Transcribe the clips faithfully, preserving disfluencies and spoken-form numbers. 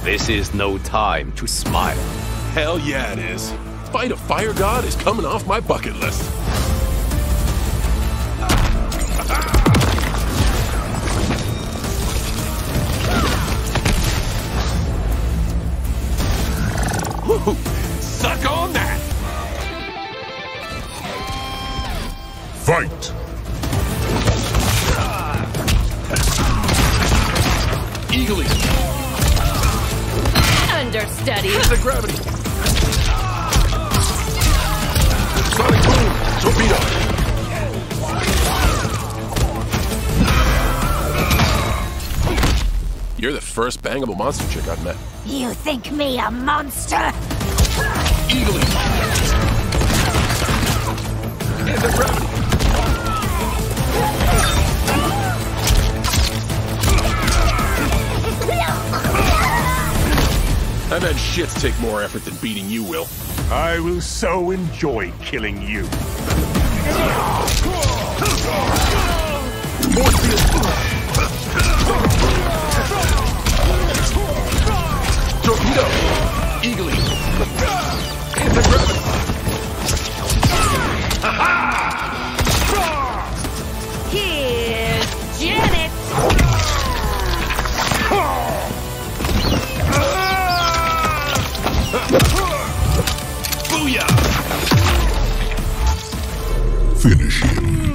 This is no time to smile. Hell yeah, it is. Fight a fire god is coming off my bucket list. Woo! Suck on that! Fight! Eagly! Understudy! Hit the gravity! Sonic boom! Torpedo! You're the first bangable monster chick I've met. You think me a monster? Eagly! Hit the gravity! I bet shits take more effort than beating you will. I will so enjoy killing you. Force field! Torpedo! Eagly! Anti-gravity! Here's Janet! Booyah! Finish him.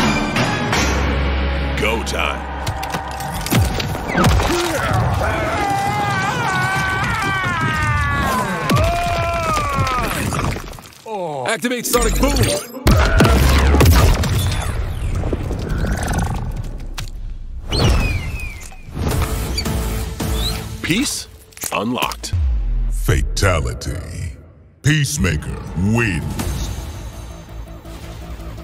Go time. Activate Sonic Boom! Peace unlocked. Fatality. Peacemaker wins.